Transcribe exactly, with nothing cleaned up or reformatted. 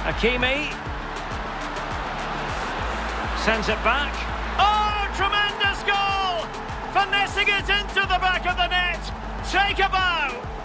Hakimi sends it back. Oh, tremendous goal! Finessing it into the back of the net. Take a bow.